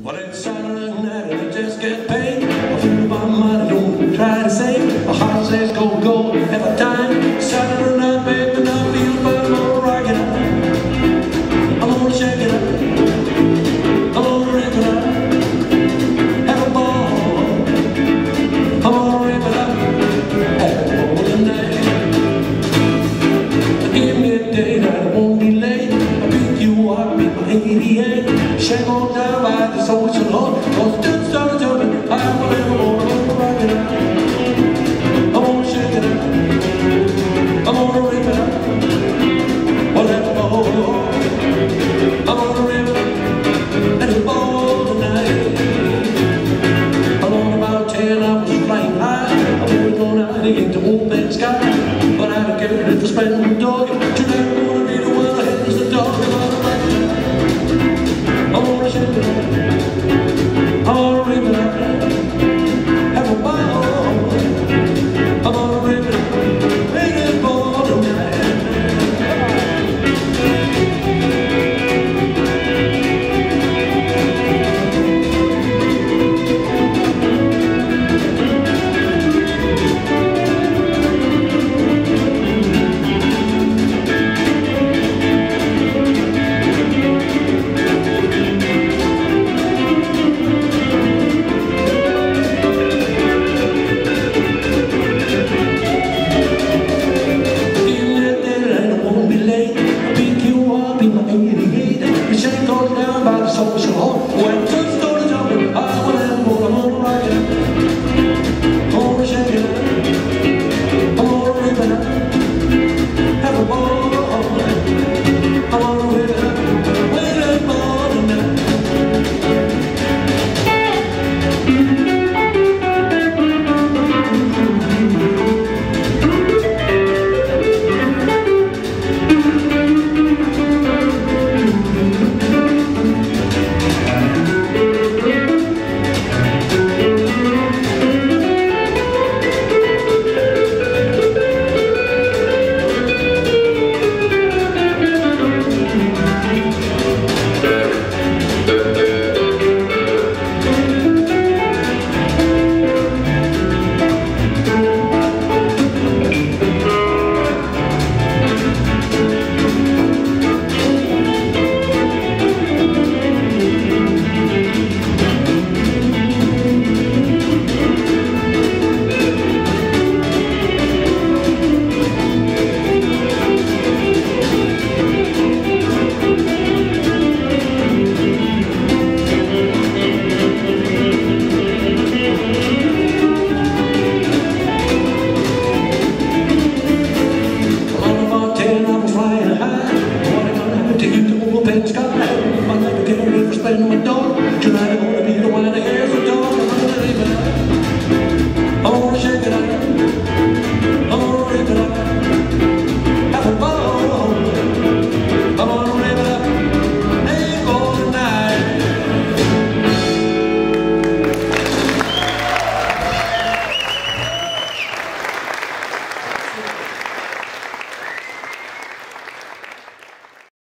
Well, it's Saturday night and I just get paid. I feel my money, don't try to save. My heart says go, go, every time. Saturday night, baby, and I feel bad. I'm gonna rock it up. I'm gonna shake it up. I'm gonna rip it up. Have a ball. I'm gonna rip it up. Have a ball tonight. Give me a date, I won't be late. I'll pick you up in my 88. Shake on down by the social hall. Cause just started jumping. I will never wanna rock it up. I wanna shake it up. I wanna rip it up. Whatever ball. I wanna rip it up. Let it ball tonight. Along about 10 I was flying high. I was going out into open sky. But I don't care if I spend my dog. Tonight I'm gonna be the one that hits the dog. I wanna shake it up. I wanna rip it up. Have a ball. I wanna rip it up. Make it ball tonight. Social hall. When just started jumping, I wanna rock it up. I wanna shake it up. I wanna rip it up. Have a ball. I wanna rip it up. Wait a ball tonight. Sky, my life can't even spend my dog.